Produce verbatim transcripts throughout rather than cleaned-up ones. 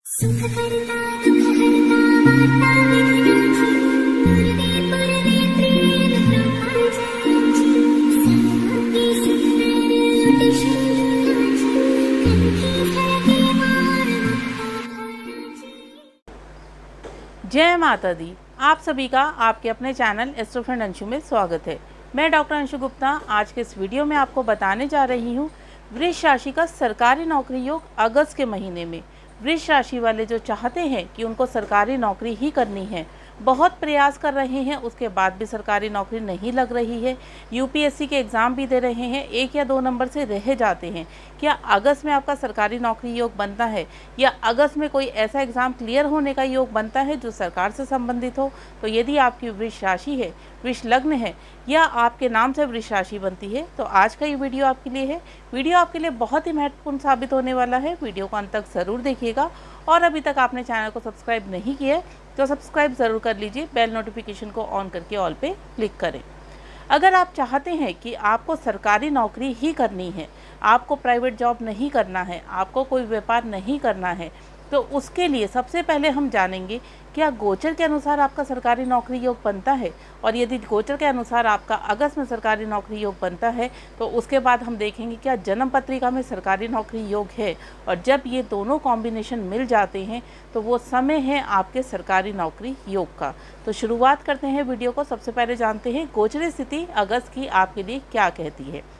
सुख करता दुख हरता वार्ता विघ्नाची पूर्वे पूर्वे प्रेम प्रभाजाची सर्वांगी सुंदर अतिशयाची कंठी झळके मार मुक्ताधाराची। जय माता दी। आप सभी का आपके अपने चैनल एस्ट्रो फ्रेंड अंशु में स्वागत है। मैं डॉक्टर अंशु गुप्ता आज के इस वीडियो में आपको बताने जा रही हूँ वृष राशि का सरकारी नौकरी योग अगस्त के महीने में। वृष राशि वाले जो चाहते हैं कि उनको सरकारी नौकरी ही करनी है, बहुत प्रयास कर रहे हैं, उसके बाद भी सरकारी नौकरी नहीं लग रही है, यूपीएससी के एग्ज़ाम भी दे रहे हैं, एक या दो नंबर से रह जाते हैं, क्या अगस्त में आपका सरकारी नौकरी योग बनता है या अगस्त में कोई ऐसा एग्ज़ाम क्लियर होने का योग बनता है जो सरकार से संबंधित हो? तो यदि आपकी वृष राशि है, वृष लग्न है या आपके नाम से वृष राशि बनती है तो आज का ये वीडियो आपके लिए है। वीडियो आपके लिए बहुत ही महत्वपूर्ण साबित होने वाला है। वीडियो को अंत तक ज़रूर देखिएगा और अभी तक आपने चैनल को सब्सक्राइब नहीं किया है तो सब्सक्राइब ज़रूर कर लीजिए, बेल नोटिफिकेशन को ऑन करके ऑल पे क्लिक करें। अगर आप चाहते हैं कि आपको सरकारी नौकरी ही करनी है, आपको प्राइवेट जॉब नहीं करना है, आपको कोई व्यापार नहीं करना है, तो उसके लिए सबसे पहले हम जानेंगे क्या गोचर के अनुसार आपका सरकारी नौकरी योग बनता है। और यदि गोचर के अनुसार आपका अगस्त में सरकारी नौकरी योग बनता है तो उसके बाद हम देखेंगे क्या जन्म पत्रिका में सरकारी नौकरी योग है। और जब ये दोनों कॉम्बिनेशन मिल जाते हैं तो वो समय है आपके सरकारी नौकरी योग का। तो शुरुआत करते हैं वीडियो को। सबसे पहले जानते हैं गोचर स्थिति अगस्त की आपके लिए क्या कहती है।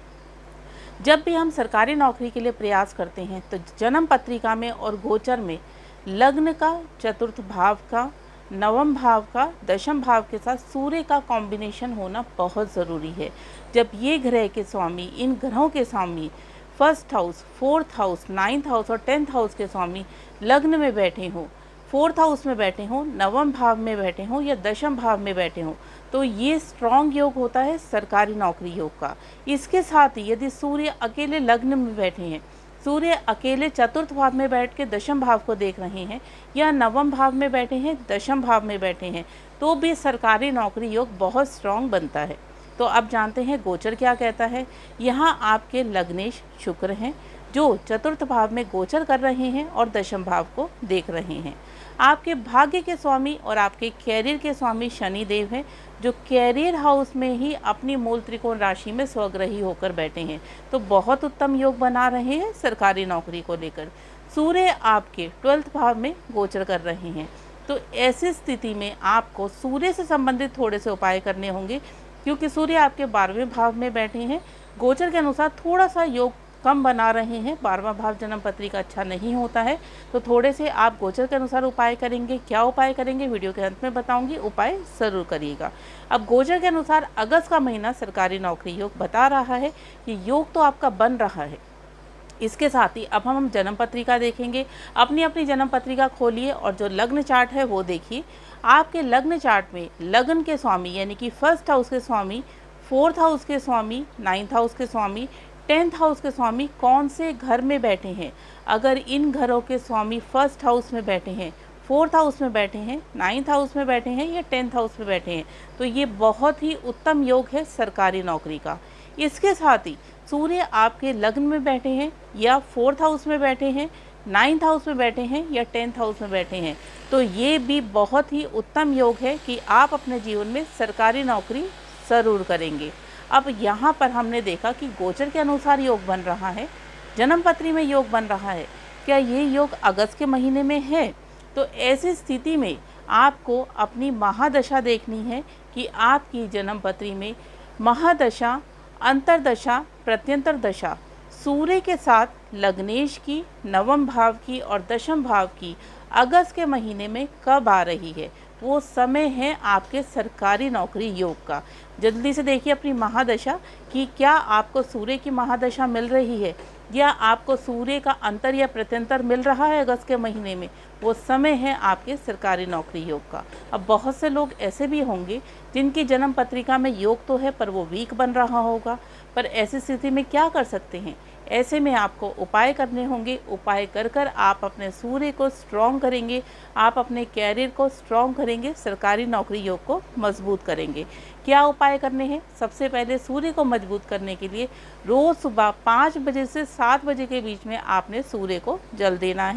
जब भी हम सरकारी नौकरी के लिए प्रयास करते हैं तो जन्म पत्रिका में और गोचर में लग्न का, चतुर्थ भाव का, नवम भाव का, दशम भाव के साथ सूर्य का कॉम्बिनेशन होना बहुत ज़रूरी है। जब ये ग्रह के स्वामी, इन ग्रहों के स्वामी first house, fourth house, ninth house और टेंथ हाउस के स्वामी लग्न में बैठे हों, फोर्थ हाउस में बैठे हों, नवम भाव में बैठे हों या दशम भाव में बैठे हों, तो ये स्ट्रॉन्ग योग होता है सरकारी नौकरी योग का। इसके साथ ही यदि सूर्य अकेले लग्न में बैठे हैं, सूर्य अकेले चतुर्थ भाव में बैठ के दशम भाव को देख रहे हैं या नवम भाव में बैठे हैं, दशम भाव में बैठे हैं, तो भी सरकारी नौकरी योग बहुत स्ट्रॉन्ग बनता है। तो अब जानते हैं गोचर क्या कहता है। यहाँ आपके लग्नेश शुक्र हैं जो चतुर्थ भाव में गोचर कर रहे हैं और दशम भाव को देख रहे हैं। आपके भाग्य के स्वामी और आपके कैरियर के स्वामी शनि देव हैं जो कैरियर हाउस में ही अपनी मूल त्रिकोण राशि में स्वग्रही होकर बैठे हैं। तो बहुत उत्तम योग बना रहे हैं सरकारी नौकरी को लेकर। सूर्य आपके ट्वेल्थ भाव में गोचर कर रहे हैं। तो ऐसी स्थिति में आपको सूर्य से संबंधित थोड़े से उपाय करने होंगे क्योंकि सूर्य आपके बारहवें भाव में बैठे हैं। गोचर के अनुसार थोड़ा सा योग कम बना रहे हैं, बारहवां भाव जन्म पत्रिका अच्छा नहीं होता है, तो थोड़े से आप गोचर के अनुसार उपाय करेंगे। क्या उपाय करेंगे वीडियो के अंत में बताऊंगी, उपाय ज़रूर करिएगा। अब गोचर के अनुसार अगस्त का महीना सरकारी नौकरी योग बता रहा है कि योग तो आपका बन रहा है। इसके साथ ही अब हम जन्म पत्रिका देखेंगे। अपनी अपनी जन्म पत्रिका खोलिए और जो लग्न चार्ट है वो देखिए। आपके लग्न चार्ट में लग्न के स्वामी यानी कि फर्स्ट हाउस के स्वामी, फोर्थ हाउस के स्वामी, नाइन्थ हाउस के स्वामी, टेंथ हाउस के स्वामी कौन से घर में बैठे हैं। अगर इन घरों के स्वामी फर्स्ट हाउस में बैठे हैं, फोर्थ हाउस में बैठे हैं, नाइन्थ हाउस में बैठे हैं या टेंथ हाउस में बैठे हैं तो ये बहुत ही उत्तम योग है सरकारी नौकरी का। इसके साथ ही सूर्य आपके लग्न में बैठे हैं या फोर्थ हाउस में बैठे हैं, नाइन्थ हाउस में बैठे हैं या टेंथ हाउस में बैठे हैं तो ये भी बहुत ही उत्तम योग है कि आप अपने जीवन में सरकारी नौकरी ज़रूर करेंगे। अब यहाँ पर हमने देखा कि गोचर के अनुसार योग बन रहा है, जन्म पत्री में योग बन रहा है। क्या ये योग अगस्त के महीने में है? तो ऐसी स्थिति में आपको अपनी महादशा देखनी है कि आपकी जन्म पत्री में महादशा, अंतरदशा, प्रत्यंतर दशा सूर्य के साथ लग्नेश की, नवम भाव की और दशम भाव की अगस्त के महीने में कब आ रही है। वो समय है आपके सरकारी नौकरी योग का। जल्दी से देखिए अपनी महादशा कि क्या आपको सूर्य की महादशा मिल रही है या आपको सूर्य का अंतर या प्रत्यंतर मिल रहा है अगस्त के महीने में। वो समय है आपके सरकारी नौकरी योग का। अब बहुत से लोग ऐसे भी होंगे जिनकी जन्म पत्रिका में योग तो है पर वो वीक बन रहा होगा। पर ऐसी स्थिति में क्या कर सकते हैं? ऐसे में आपको उपाय करने होंगे। उपाय कर कर आप अपने सूर्य को स्ट्रॉन्ग करेंगे, आप अपने कैरियर को स्ट्रॉन्ग करेंगे, सरकारी नौकरी योग को मजबूत करेंगे। क्या उपाय करने हैं? सबसे पहले सूर्य को मजबूत करने के लिए रोज़ सुबह पाँच बजे से सात बजे के बीच में आपने सूर्य को जल देना है।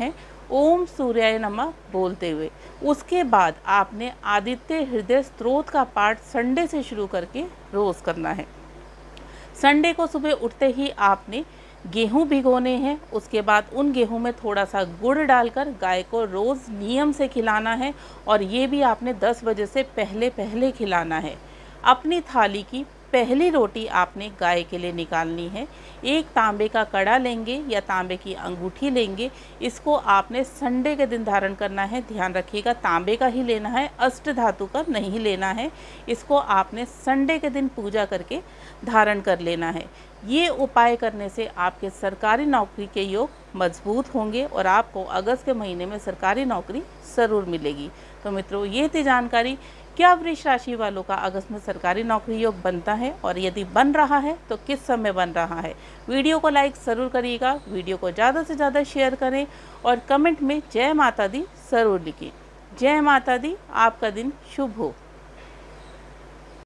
ओम सूर्याय नमः बोलते हुए। उसके बाद आपने आदित्य हृदय स्तोत्र का पाठ संडे से शुरू करके रोज़ करना है। संडे को सुबह उठते ही आपने गेहूं भिगोने हैं। उसके बाद उन गेहूं में थोड़ा सा गुड़ डालकर गाय को रोज़ नियम से खिलाना है और ये भी आपने दस बजे से पहले पहले खिलाना है। अपनी थाली की पहली रोटी आपने गाय के लिए निकालनी है। एक तांबे का कड़ा लेंगे या तांबे की अंगूठी लेंगे, इसको आपने संडे के दिन धारण करना है। ध्यान रखिएगा तांबे का ही लेना है, अष्ट धातु का नहीं लेना है। इसको आपने संडे के दिन पूजा करके धारण कर लेना है। ये उपाय करने से आपके सरकारी नौकरी के योग मजबूत होंगे और आपको अगस्त के महीने में सरकारी नौकरी ज़रूर मिलेगी। तो मित्रों, ये थी जानकारी क्या वृष राशि वालों का अगस्त में सरकारी नौकरी योग बनता है और यदि बन रहा है तो किस समय बन रहा है। वीडियो को लाइक ज़रूर करिएगा, वीडियो को ज़्यादा से ज़्यादा शेयर करें और कमेंट में जय माता दी ज़रूर लिखें। जय माता दी, आपका दिन शुभ हो।